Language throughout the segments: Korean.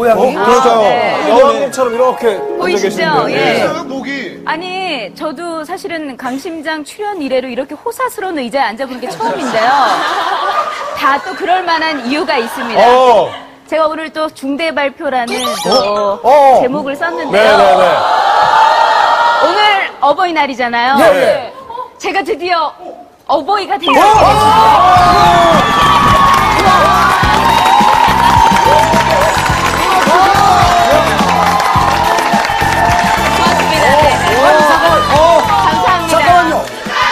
모양이. 그렇죠. 네. 여왕님처럼 이렇게 보이시죠? 예. 목이. 아니, 저도 사실은 강심장 출연 이래로 이렇게 호사스러운 의자에 앉아보는 게 처음인데요. 다 또 그럴 만한 이유가 있습니다. 제가 오늘 또 중대 발표라는 또 제목을 썼는데요. 네네네. 오늘 어버이날이잖아요. 네. 제가 드디어 어버이가 되었습니다. 감사합니다. 잠깐만요.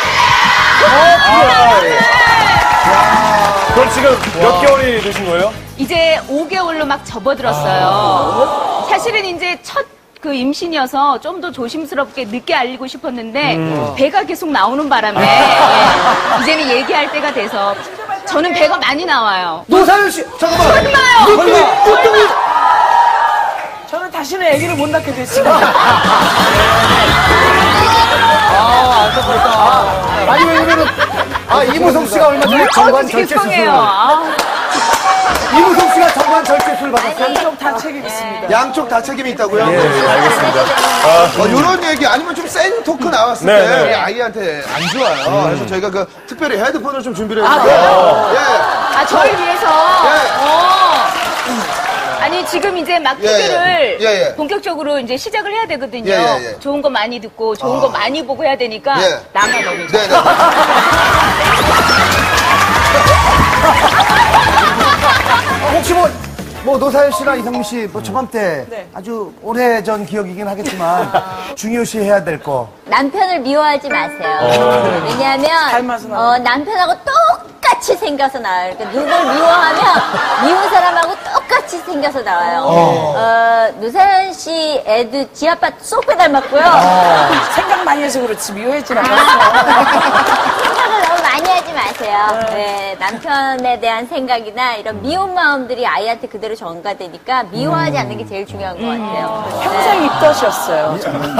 그럼 지금 몇 개월이 되신 거예요? 이제 5개월로 막 접어들었어요. 사실은 이제 첫 그 임신이어서 좀 더 조심스럽게 늦게 알리고 싶었는데 배가 계속 나오는 바람에 이제는 얘기할 때가 돼서 저는 배가 많이 나와요. 노사연 씨, 잠깐만. 설마요? 저는 다시는 아기를 못 낳게 됐습니다. 아니, 왜냐면은, 이무성 씨가 얼마 전에 정관 절제 수술. 죄송해요. 이무성 씨가 정관 절제 수술 받았어요. 양쪽 다 책임 있습니다. 양쪽 다 책임이 있다고요? 알겠습니다. 이런 얘기 아니면 좀 센 토크 나왔을 네, 때 네. 우리 아이한테 안 좋아요. 그래서 저희가 그 특별히 헤드폰을 좀 준비를 했는데 예. 저를 위해서. 아니, 지금 이제 막 TV를 예. 본격적으로 이제 시작을 해야 되거든요. 예. 좋은 거 많이 듣고, 좋은 거 많이 보고 해야 되니까, 예. 나만 너무 좋아. 네네. 혹시 뭐 노사연 씨나 이성민 씨, 저맘때 아주 오래전 기억이긴 하겠지만 중요시 해야 될 거. 남편을 미워하지 마세요. 왜냐하면 남편하고 똑같이 생겨서 나와요. 그러니까 누굴 미워하면 미운 사람하고 똑같이 생겨서 나와요. 노사연 씨 애도 지 아빠 쏙 빼닮았고요. 생각 많이 해서 그렇지 미워했진 않았어요. 생각을 너무 많이 하지 마세요. 네, 남편에 대한 생각이나 이런 미운 마음들이 아이한테 그대로 전가되니까 미워하지 않는 게 제일 중요한 것 같아요. 평생 입덧이었어요.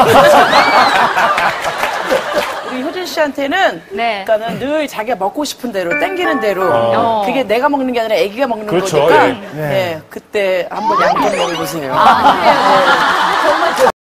우리 효진 씨한테는 네. 그러니까는 늘 자기가 먹고 싶은 대로 땡기는 대로 그게 내가 먹는 게 아니라 아기가 먹는 그렇죠. 거니까 예. 그때 한번 양 좀 먹어보세요. 그래요. 정말